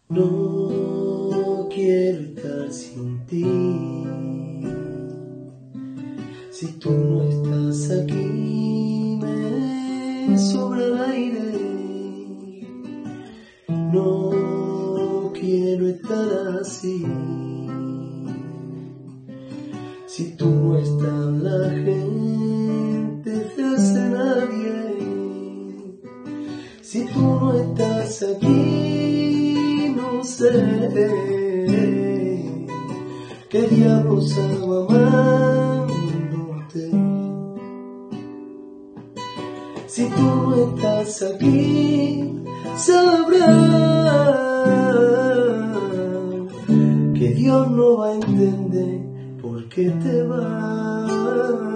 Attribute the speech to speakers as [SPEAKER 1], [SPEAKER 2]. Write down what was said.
[SPEAKER 1] No quiero estar sin ti. Si tú no estás aquí, me sobra el aire. No quiero estar así. Si tú no estás, la gente te hace nadie. Si tú no estás aquí, no sé qué diablos hago amándote. Si tú no estás aquí, sabrás que Dios no va a entender por qué te vas.